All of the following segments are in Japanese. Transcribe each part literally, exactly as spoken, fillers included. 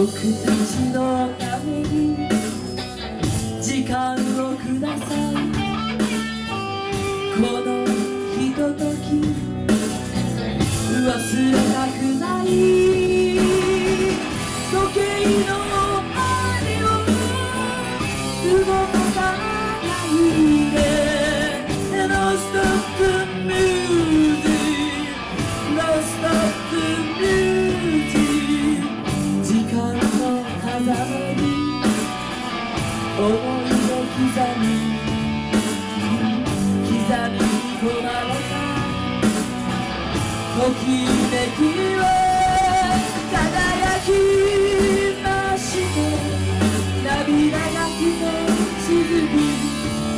僕たちのために時間をください。このひととき忘れたくない。時計の針を動かさないで。 No stop the music No stop the music 時間の風に思いを刻み刻み込まれたときめきを輝きまして、涙がひとしずき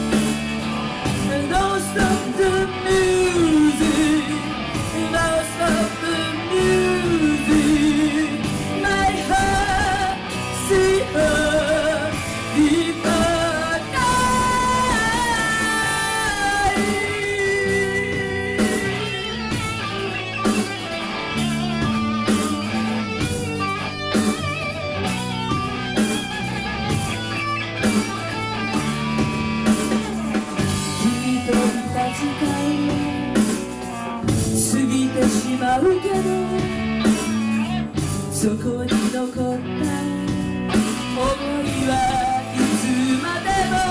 Don't stop the music Don't stop the music My heart see her deeper時間過ぎてしまうけどそこに残った想いはいつまでも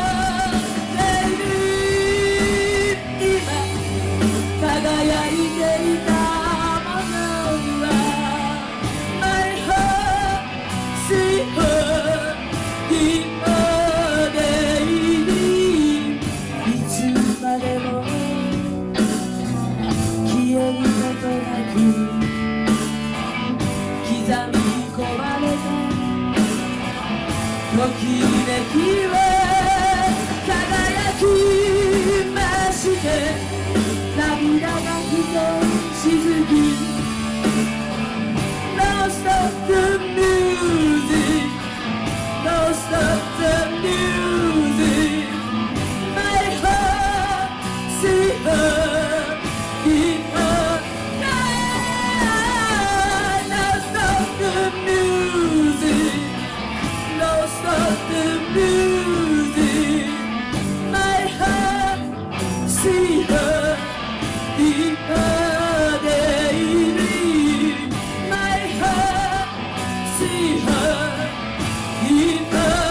Baby 今輝いていたものは My heart see her deeper Baby いつまでも消えることなく刻み込まれたときめきは輝きまして涙がひとしずき No stop the music No stop the music My heart see her deeper No stop the music No stop the music My heart see her deeper Baby My heart see her deeper